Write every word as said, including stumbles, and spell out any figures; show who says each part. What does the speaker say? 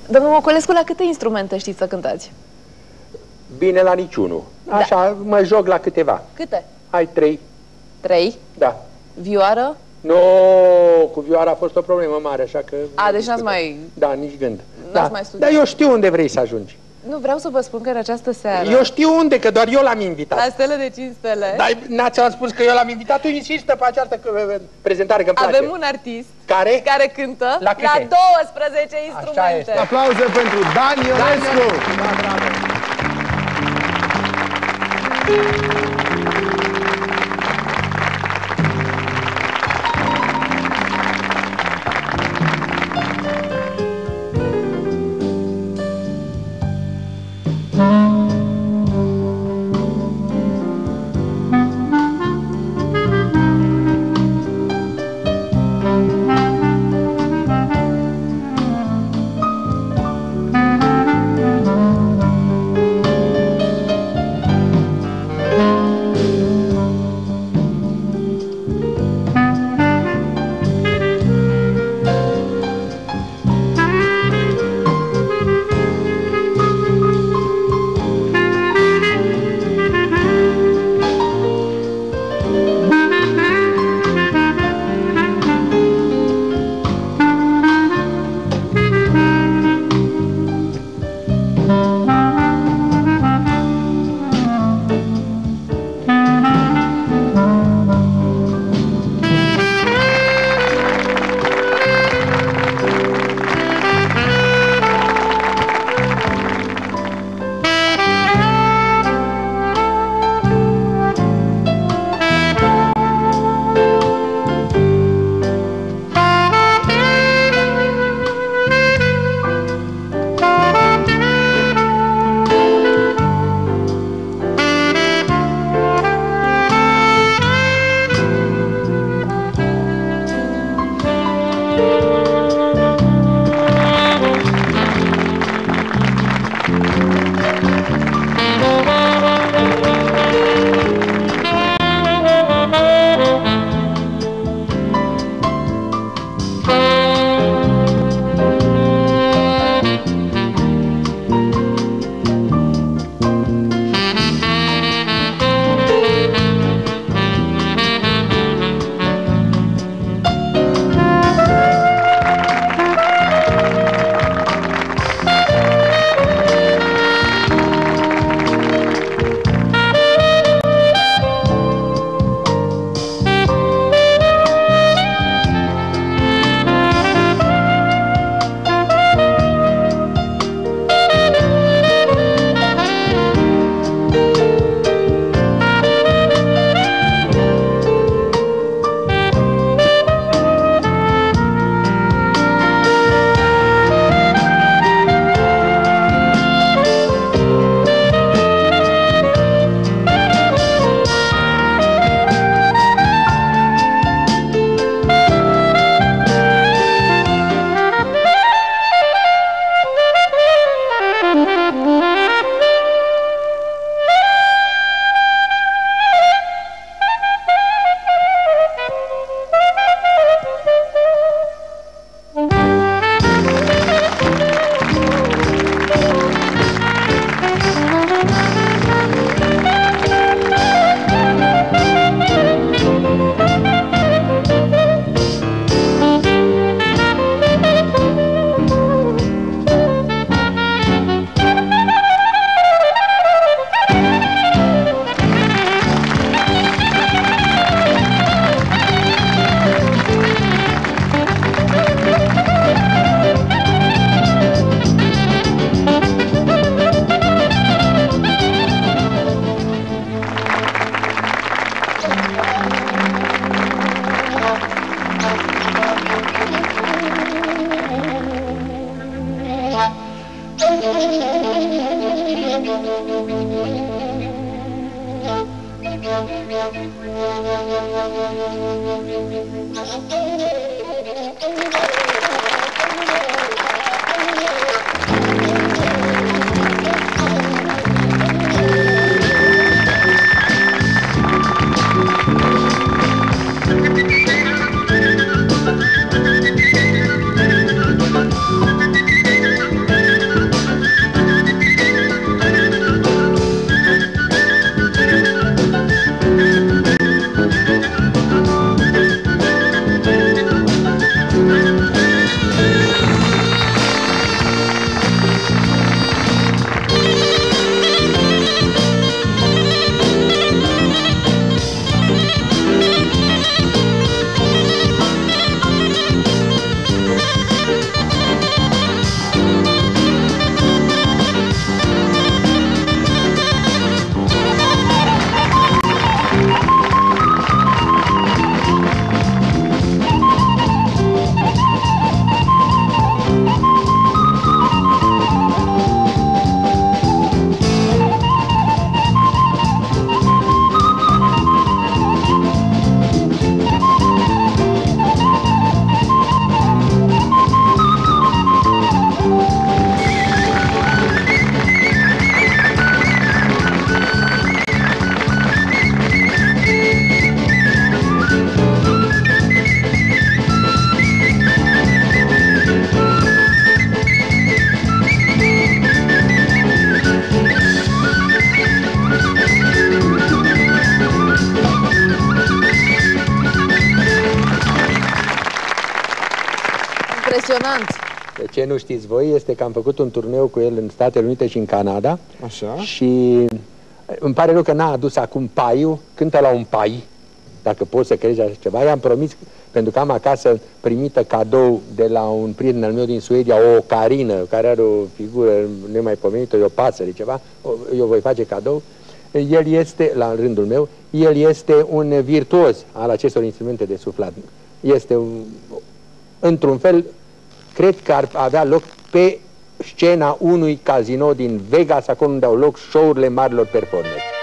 Speaker 1: Domnul Moculescu, la câte instrumente știți să cântați?
Speaker 2: Bine, la niciunul. Așa, da. Mă joc la câteva.
Speaker 1: Câte?
Speaker 2: Hai, trei.
Speaker 1: Trei?
Speaker 2: Da.
Speaker 1: Vioară?
Speaker 2: Nu, cu vioara a fost o problemă mare, așa că...
Speaker 1: A, deci n-ați mai...
Speaker 2: Da, nici gând.
Speaker 1: N-ați
Speaker 2: Da.
Speaker 1: mai studiat.
Speaker 2: Dar eu știu unde vrei să ajungi.
Speaker 1: Nu, vreau să vă spun că în această seară...
Speaker 2: Eu știu unde, că doar eu l-am invitat.
Speaker 1: La Stele de cinci stele...
Speaker 2: Dar n-ați spus că eu l-am invitat, tu insistă pe această prezentare, că-mi place.
Speaker 1: Avem un artist...
Speaker 2: Care?
Speaker 1: Care cântă
Speaker 2: la,
Speaker 1: la douăsprezece instrumente.
Speaker 2: Așa este.
Speaker 3: Aplauze pentru Dan Ionescu!
Speaker 2: Da, bravo!
Speaker 1: Impresionant.
Speaker 2: De ce nu știți voi este că am făcut un turneu cu el în Statele Unite și în Canada.
Speaker 3: Așa.
Speaker 2: Și îmi pare rău că n-a adus acum paiul, cântă la un pai, dacă poți să crezi așa ceva. I-am promis, pentru că am acasă primită cadou de la un prieten al meu din Suedia, o ocarină, care are o figură nemaipomenită, e o pasăre, ceva, eu voi face cadou. El este, la rândul meu, el este un virtuos al acestor instrumente de suflat. Este, într-un fel, cred că ar avea loc pe scena unui casino din Vegas, acolo unde au loc show-urile marilor performeri.